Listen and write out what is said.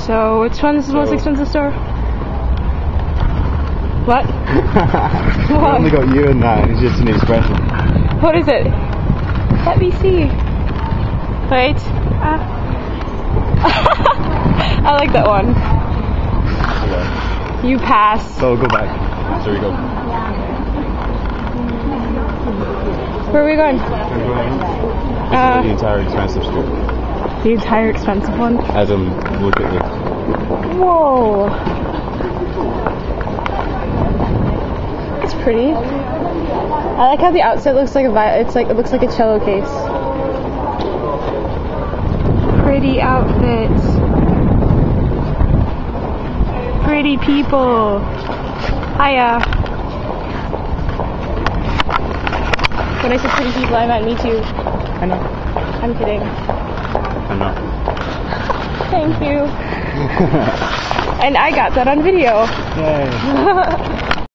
So, which one is the most expensive store? What? I only got you and that, and it's just an expression. What is it? Let me see. Wait. I like that one. Okay. You pass. So go back. There we go. Where are we going? The entire expensive store. The entire expensive one? Adam, look at this. Whoa. It's pretty. I like how the outside looks like it looks like a cello case. Pretty outfits. Pretty people. Hiya. When I said pretty people, I meant me too. I know. I'm kidding. I know. Thank you. And I got that on video. Yay.